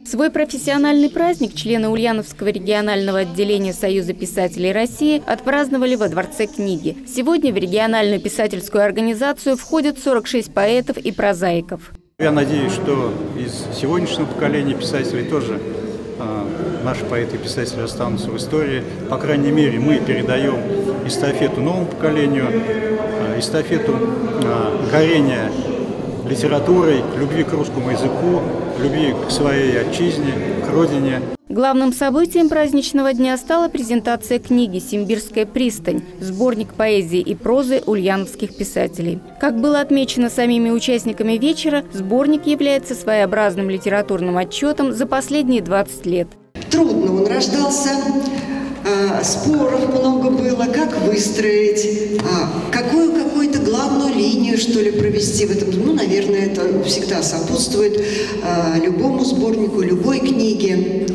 Свой профессиональный праздник члены Ульяновского регионального отделения Союза писателей России отпраздновали во Дворце книги. Сегодня в региональную писательскую организацию входят 46 поэтов и прозаиков. Я надеюсь, что из сегодняшнего поколения писателей тоже наши поэты и писатели останутся в истории. По крайней мере, мы передаем эстафету новому поколению, эстафету горения литературой, любви к русскому языку, любви к своей отчизне, к родине. Главным событием праздничного дня стала презентация книги «Симбирская пристань» – сборник поэзии и прозы ульяновских писателей. Как было отмечено самими участниками вечера, сборник является своеобразным литературным отчетом за последние 20 лет. Трудно он рождался, споров много было, как выстроить, какую-то главную линию, что ли, провести в этом. Ну, наверное, это всегда сопутствует любому сборнику, любой книге.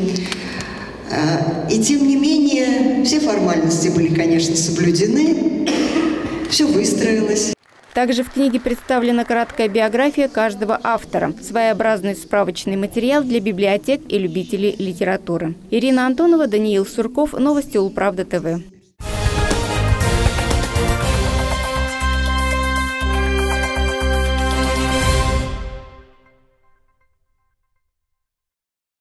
И тем не менее, все формальности были, конечно, соблюдены, все выстроилось. Также в книге представлена краткая биография каждого автора, своеобразный справочный материал для библиотек и любителей литературы. Ирина Антонова, Даниил Сурков, Новости Улправда ТВ.